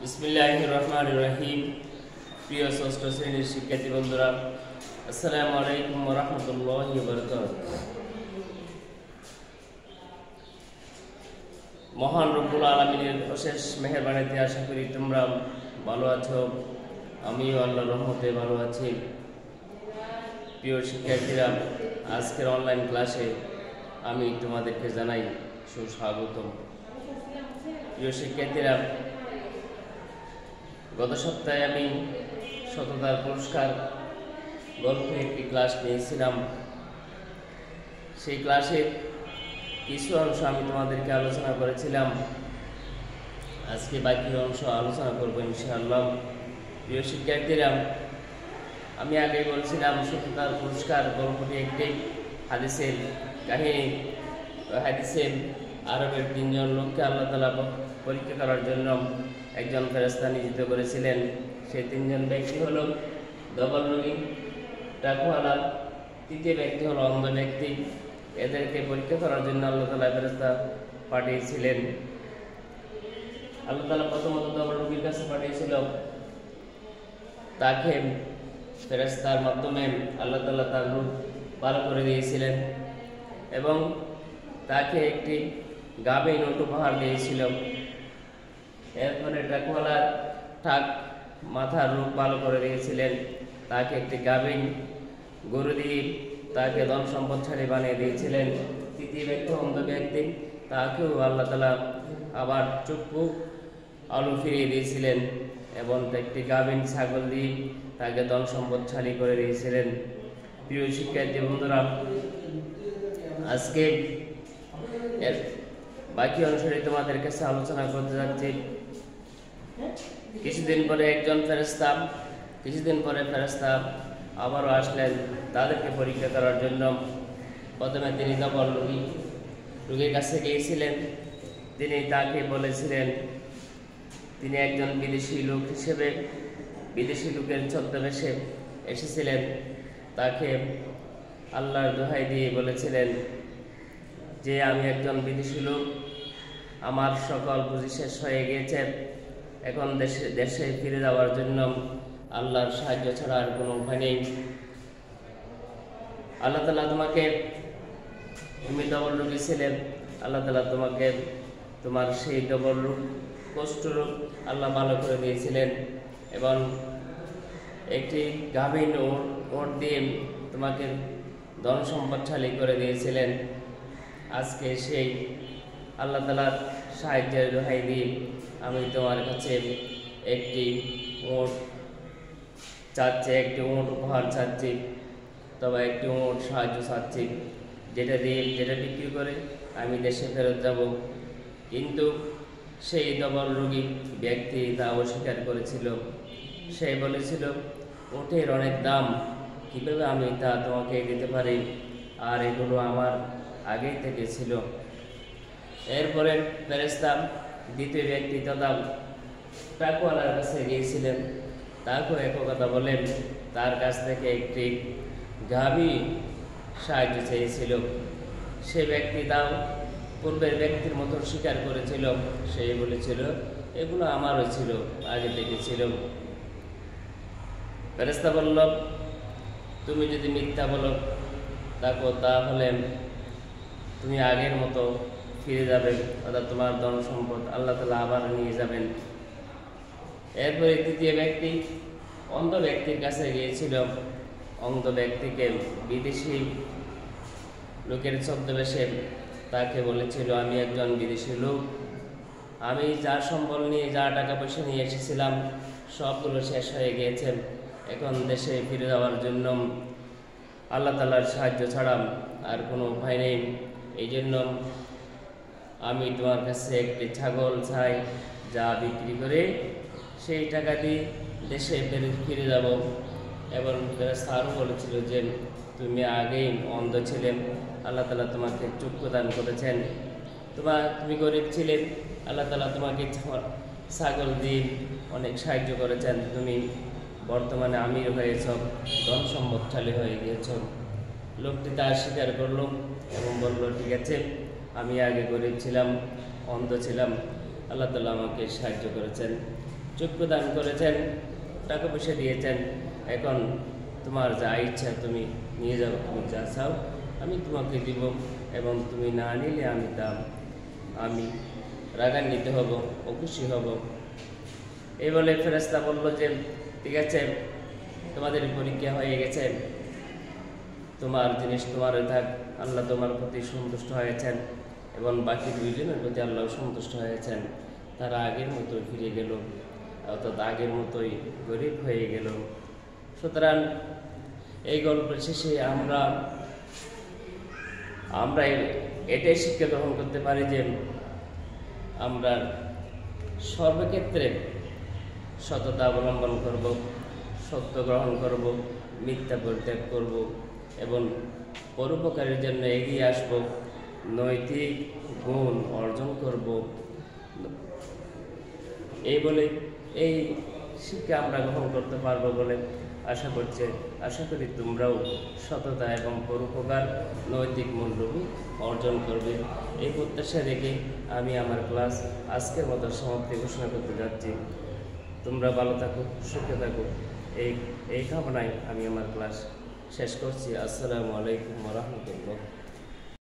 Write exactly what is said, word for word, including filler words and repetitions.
বিসমিল্লাহির রহমানির রহিম। প্রিয় ষষ্ঠ শ্রেণীর শিক্ষার্থী বন্ধুরা, আসসালামু আলাইকুম ওয়া রাহমাতুল্লাহি ওয়া বারাকাতুহু। মহান রব্বুল আলামিনের অশেষ মেহেরবানিতে আশা করি তোমরা ভালো আছো। আমিও আল্লাহর রহমতে ভালো আছি। প্রিয় শিক্ষার্থীরা, আজকের অনলাইন ক্লাসে আমি তোমাদেরকে জানাই সুস্বাগতম। প্রিয় শিক্ষার্থীরা, গত সপ্তাহে আমি সততার পুরস্কার গল্পে একটি ক্লাস নিয়েছিলাম। সেই ক্লাসের কিছু অংশ আমি তোমাদেরকে আলোচনা করেছিলাম। আজকে বাকি অংশ আলোচনা করব ইনশাআল্লাহ। প্রিয় শিক্ষার্থীরা, আমি আগে বলছিলাম সততার পুরস্কার গল্পটি একটি হাদিসের কাহিনী। হাদিসের আরবের তিনজন লোককে আল্লাহ তাআলা পরীক্ষা করার জন্য একজন ফেরেশতা নিযুক্ত করেছিলেন। সেই তিনজন ব্যক্তি হল ডবল রোগী, টাকওয়ালা, তৃতীয় ব্যক্তি হলো অন্ধ ব্যক্তি। এদেরকে পরীক্ষা করার জন্য আল্লাহ তাআলা ফেরেশতা পাঠিয়েছিলেন। আল্লাহ তাআলা প্রথমত ডবল রোগীর কাছে পাঠিয়েছিল। তাকে ফেরেশতার মাধ্যমে আল্লাহ তাআলা তার রূপ ভালো করে দিয়েছিলেন এবং তাকে একটি গাভীর উট উপহার দিয়েছিল। এরপরে টাকওয়ালার ঠাক মাথার রূপ ভালো করে দিয়েছিলেন। তাকে একটি গাভীর গরু দিয়ে তাকে ধন সম্পদশালী বানিয়ে দিয়েছিলেন। তৃতীয় ব্যক্তি অন্ধ ব্যক্তি, তাকেও আল্লাহ তাআলা আবার চক্ষু আলো ফিরিয়ে দিয়েছিলেন এবং একটি গাভীর ছাগল দিয়ে তাকে ধন সম্পদশালী করে দিয়েছিলেন। প্রিয় শিক্ষার্থী বন্ধুরা, আজকে এর বাকি অংশটি তোমাদের কাছে আলোচনা করতে যাচ্ছি। কিছুদিন পরে একজন ফেরেশতা কিছুদিন পরে ফেরেশতা আবারও আসলেন তাদেরকে পরীক্ষা করার জন্য। প্রথমে তিনি ডবল রোগী রোগীর কাছে গিয়েছিলেন। তিনি তাকে বলেছিলেন তিনি একজন বিদেশি লোক হিসেবে বিদেশি লোকের ছদ্মবেশে এসেছিলেন। তাকে আল্লাহর দোহাই দিয়ে বলেছিলেন যে আমি একজন বিদেশি লোক, আমার সকল পুঁজি শেষ হয়ে গিয়েছে, এখন দেশে দেশে ফিরে যাওয়ার জন্য আল্লাহর সাহায্য ছাড়া আর কোনো উপায় নেই। আল্লাহ তাআলা তোমাকে, তুমি ডবল রোগী ছিলেন, আল্লাহ তাআলা তোমাকে তোমার সেই ডবল রোগ কষ্ট রোগ আল্লাহ ভালো করে দিয়েছিলেন এবং একটি গাভীর ওট দিয়ে তোমাকে ধন সম্পদশালী করে দিয়েছিলেন। আজকে সেই আল্লাহ তাআলার সাহায্যের দোহাই দিয়ে আমি তোমার কাছে একটি উট চাচ্ছি, একটি উট উপহার চাচ্ছি, তবে একটি উট সাহায্য চাচ্ছি, যেটা দিয়ে যেটা বিক্রি করে আমি দেশে ফেরত যাব। কিন্তু সেই ডবল রোগী ব্যক্তি তা অস্বীকার করেছিল। সে বলেছিল উটের অনেক দাম, কীভাবে আমি তা তোমাকে দিতে পারি, আর এগুলো আমার আগেই থেকে ছিল। এরপরে ফেরেশতা দ্বিতীয় ব্যক্তি তথা টাকওয়ালার কাছে গিয়েছিলেন। তাকেও একই কথা বলেন, তার কাছ থেকে একটি গাভী সাহায্য চেয়েছিল। সে ব্যক্তি তাও পূর্বের ব্যক্তির মতো স্বীকার করেছিল। সে বলেছিল এগুলো আমারও ছিল, আগে থেকে ছিল। ফেরেশতা বলল তুমি যদি মিথ্যা বলো তাকো তাহলে তুমি আগের মতো ফিরে যাবে, অর্থাৎ তোমার ধন সম্পদ আল্লাহ তাআলা আবার নিয়ে যাবেন। এরপরে তৃতীয় ব্যক্তি অন্ধ ব্যক্তির কাছে গিয়েছিল। অন্ধ ব্যক্তিকে বিদেশি লোকের ছদ্মবেশে তাকে বলেছিল আমি একজন বিদেশি লোক, আমি যা সম্বল নিয়ে যা টাকা পয়সা নিয়ে এসেছিলাম সবগুলো শেষ হয়ে গিয়েছে, এখন দেশে ফিরে যাওয়ার জন্য আল্লাহ তাআলার সাহায্য ছাড়া আর কোনো উপায় নেই। এই জন্য আমি তোমার কাছে একটি ছাগল চাই, যা বিক্রি করে সেই টাকা দিয়ে দেশে ফিরে যাব। এবং ফেরেশতা আরও বলেছিল যে তুমি আগেই অন্ধ ছিলে, আল্লাহ তাআলা তোমাকে চক্ষু দান করেছেন, তোমার তুমি গরিব ছিলে, আল্লাহ তাআলা তোমাকে ছাগল দিয়ে অনেক সাহায্য করেছেন, তুমি বর্তমানে আমির হয়েছ, ধন সম্পদশালী হয়ে গিয়েছ। লোকটি তা স্বীকার করল এবং বলল ঠিক আছে, আমি আগে গরিব ছিলাম, অন্ধ ছিলাম, আল্লাহ তাআলা আমাকে সাহায্য করেছেন। চক্ষু দান করেছেন, টাকা পয়সা দিয়েছেন। এখন তোমার যা ইচ্ছা তুমি নিয়ে যাও, তুমি যা চাও আমি তোমাকে দিব, এবং তুমি না নিলে আমি তা আমি রাগান্বিত হব, অখুশি হব। এই বলে ফেরেশতা বলল যে ঠিক আছে, তোমাদের পরীক্ষা হয়ে গেছে, তোমার জিনিস তোমার থাক। আল্লাহ তোমার প্রতি সন্তুষ্ট হয়েছেন এবং বাকি দুইজনের প্রতি আল্লাহ সন্তুষ্ট হয়েছেন। তারা আগের মতোই ফিরে গেল, অর্থাৎ আগের মতোই গরিব হয়ে গেল। সুতরাং এই গল্পের শেষে আমরা আমরা এটাই শিক্ষা গ্রহণ করতে পারি যে আমরা সর্বক্ষেত্রে সততা অবলম্বন করব, সত্য গ্রহণ করব, মিথ্যা পরিত্যাগ করব এবং পরোপকারের জন্য এগিয়ে আসব, নৈতিক গুণ অর্জন করব। এই বলে এই শিক্ষা আমরা গ্রহণ করতে পারবো বলে আশা করছে আশা করি তোমরাও সততা এবং পরোপকার, নৈতিক মূল্যবোধ অর্জন করবে। এই প্রত্যাশা রেখে আমি আমার ক্লাস আজকের মতো সমাপ্তি ঘোষণা করতে যাচ্ছি। তোমরা ভালো থাকো, সুখে থাকো, এই এই কামনায় আমি আমার ক্লাস শেষ করছি। আসসালামু আলাইকুম ওয়া রাহমাতুল্লাহ।